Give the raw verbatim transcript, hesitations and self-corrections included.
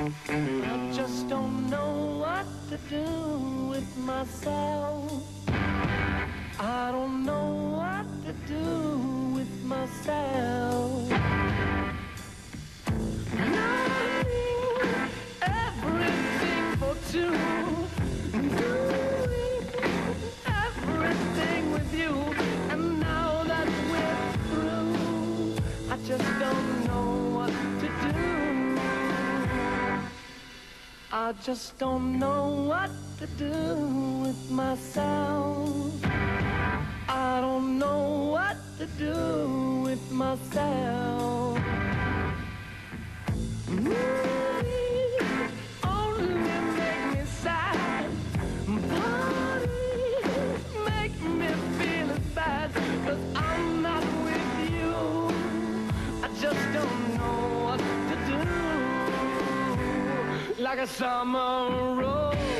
I just don't know what to do with myself. I don't know what to do with myself. Loving everything for two, doing everything with you, and now that we're through, I just don't know what to do. I just don't know what to do with myself. I don't know what to do with myself. Movie only make me sad. Parties make me feel as bad. 'Cause I'm not with you. I just don't know what to do. Like a summer rose.